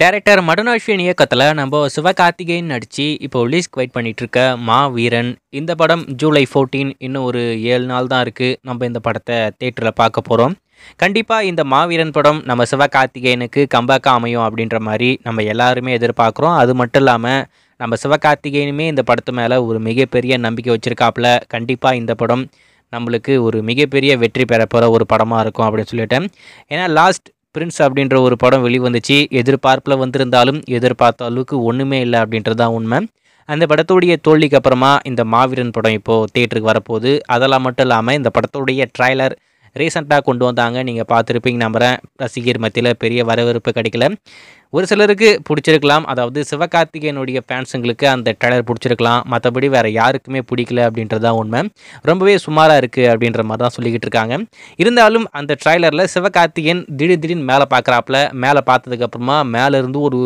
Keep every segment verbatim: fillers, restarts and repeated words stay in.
Director Madan Ashwin இயக்கத்தில் நம்ம சிவகார்த்திகேயன் நடித்து இப்போ ரிலீஸ்க்கு வெயிட் பண்ணிட்டு இருக்க மா வீரன். இந்த படம் ஜூலை ஃபோர்டீன், இன்னும் ஒரு ஏழு நாள் தான் இருக்குது. நம்ம இந்த படத்தை தேட்டரில் பார்க்க போகிறோம். கண்டிப்பாக இந்த மாவீரன் படம் நம்ம சிவகார்த்திகேயனுக்கு கம்பேக்காக அமையும் அப்படின்ற மாதிரி நம்ம எல்லாருமே எதிர்பார்க்குறோம். அது மட்டும் இல்லாமல் நம்ம சிவகார்த்திகேயனுமே இந்த படத்து மேலே ஒரு மிகப்பெரிய நம்பிக்கை வச்சுருக்காப்புல. கண்டிப்பாக இந்த படம் நம்மளுக்கு ஒரு மிகப்பெரிய வெற்றி பெற போகிற ஒரு படமாக இருக்கும் அப்படின்னு சொல்லிட்டேன். ஏன்னா லாஸ்ட் பிரின்ஸ் அப்படின்ற ஒரு படம் வெளிவந்துச்சு. எதிர்பார்ப்பில் வந்திருந்தாலும் எதிர்பார்த்த அளவுக்கு ஒன்றுமே இல்லை அப்படின்றது தான் உண்மை. அந்த படத்துடைய தோல்விக்கு அப்புறமா இந்த மாவீரன் படம் இப்போது தியேட்டருக்கு வரப்போகுது. அதெல்லாம் மட்டும் இல்லாமல் இந்த படத்துடைய ட்ரைலர் ரீசெண்டாக கொண்டு வந்தாங்க. நீங்கள் பார்த்துருப்பீங்க நம்புகிறேன். ரசிகர் மத்தியில் பெரிய வரவேற்பு கிடைக்கல. ஒரு சிலருக்கு பிடிச்சிருக்கலாம், அதாவது சிவகார்த்திகேயனுடைய ஃபேன்ஸுங்களுக்கு அந்த ட்ரைலர் பிடிச்சிருக்கலாம். மற்றபடி வேறு யாருக்குமே பிடிக்கல அப்படின்றது தான் உண்மை. ரொம்பவே சுமாராக இருக்குது அப்படின்ற மாதிரி தான் சொல்லிக்கிட்டு இருக்காங்க. இருந்தாலும் அந்த ட்ரைலரில் சிவகார்த்திகேயன் திடீர் திடீர்னு மேலே பார்க்குறாப்புல. மேலே பார்த்ததுக்கப்புறமா மேலேருந்து ஒரு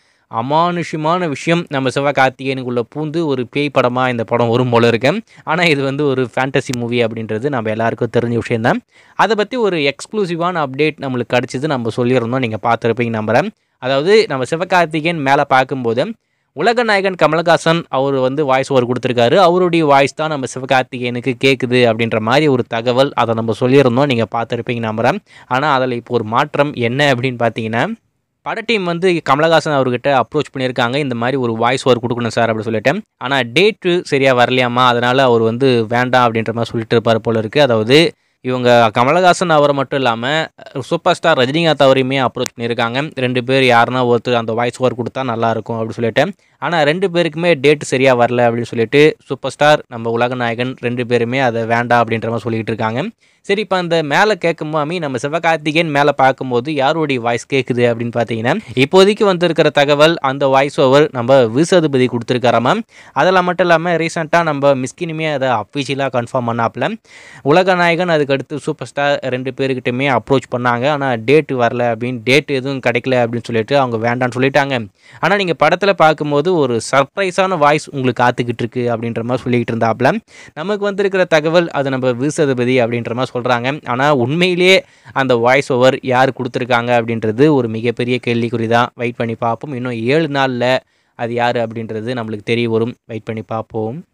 அமானுஷ்யமான விஷயம் நம்ம சிவகார்த்திகேயனுக்குள்ளே பூந்து ஒரு பேய் படமாக இந்த படம் வரும் போல இருக்கேன். ஆனால் இது வந்து ஒரு ஃபேண்டசி மூவி அப்படின்றது நம்ம எல்லாருக்கும் தெரிஞ்ச விஷயந்தான். அதை பற்றி ஒரு எக்ஸ்க்ளூசிவான அப்டேட் நம்மளுக்கு கிடச்சிது, நம்ம சொல்லியிருந்தோம். நீங்கள் பார்த்துருப்பீங்க நம்புகிறேன். அதாவது நம்ம சிவகார்த்திகேயன் மேலே பார்க்கும்போது உலக நாயகன் கமல்ஹாசன் அவர் வந்து வாய்ஸ் ஓவர் கொடுத்துருக்காரு. அவருடைய வாய்ஸ் தான் நம்ம சிவகார்த்திகேயனுக்கு கேட்குது அப்படின்ற மாதிரி ஒரு தகவல், அதை நம்ம சொல்லியிருந்தோம். நீங்கள் பார்த்துருப்பீங்க நம்புகிறேன். ஆனால் அதில் இப்போ ஒரு மாற்றம் என்ன அப்படின்னு பார்த்தீங்கன்னா, பட டீம் வந்து கமல்ஹாசன் அவர்கிட்ட அப்ரோச் பண்ணியிருக்காங்க. இந்த மாதிரி ஒரு வாய்ஸ் ஓவர் கொடுக்கணும் சார் அப்படின்னு சொல்லிட்டேன். ஆனால் டேட்டு சரியாக வரலையாமா, அதனால் அவர் வந்து வேண்டாம் அப்படின்ற மாதிரி சொல்லிட்டு இருப்பார் போல இருக்குது. அதாவது இவங்க கமல்ஹாசன் அவரை மட்டும் இல்லாமல் சூப்பர் ஸ்டார் ரஜினிகாந்த் அவரையுமே அப்ரோச் பண்ணியிருக்காங்க. ரெண்டு பேர் யாருன்னா ஒருத்தர் அந்த வாய்ஸ் ஓவர் கொடுத்தா நல்லாயிருக்கும் அப்படின்னு சொல்லிட்டு. ஆனால் ரெண்டு பேருக்குமே டேட்டு சரியாக வரல அப்படின்னு சொல்லிட்டு சூப்பர் ஸ்டார் நம்ம உலக நாயகன் ரெண்டு பேருமே அதை வேண்டாம் அப்படின்ற மாதிரி சொல்லிக்கிட்டு இருக்காங்க. சரி, இப்போ அந்த மேலே கேட்கும்போது நம்ம சிவகார்த்திகேயன் மேலே பார்க்கும்போது யாருடைய வாய்ஸ் கேட்குது அப்படின்னு பார்த்தீங்கன்னா, இப்போதைக்கு வந்திருக்கிற தகவல் அந்த வாய்ஸ் ஓவர் நம்ம விசதுபதி கொடுத்துருக்காராமா. அதெல்லாம் மட்டும் இல்லாமல் ரீசெண்டாக நம்ம மிஸ்கினுமே அதை அஃபிஷியலாக கன்ஃபார்ம் பண்ணாப்புல. உலக நாயகன் அதுக்கடுத்து சூப்பர் ஸ்டார் ரெண்டு பேருக்கிட்டுமே அப்ரோச் பண்ணாங்க. ஆனால் டேட்டு வரல அப்படின்னு, டேட் எதுவும் கிடைக்கல அப்படின்னு சொல்லிட்டு அவங்க வேண்டான்னு சொல்லிட்டாங்க. ஆனால் நீங்கள் படத்தில் பார்க்கும்போது ஒரு சர்ப்ரைஸான வாய்ஸ் உங்களுக்கு காத்துக்கிட்டு இருக்கு அப்படின்ற மாதிரி சொல்லிக்கிட்டு இருந்தாப்புல. நமக்கு வந்திருக்கிற தகவல் அது நம்ம விசதுபதி அப்படின்ற மாதிரி சொல்கிறாங்க. ஆனால் உண்மையிலேயே அந்த வாய்ஸ் ஓவர் யார் கொடுத்துருக்காங்க அப்படின்றது ஒரு மிகப்பெரிய கேள்விக்குறி தான். வெயிட் பண்ணி பார்ப்போம். இன்னும் ஏழு நாளில் அது யார் அப்படின்றது நம்மளுக்கு தெரிய வரும். வெயிட் பண்ணி பார்ப்போம்.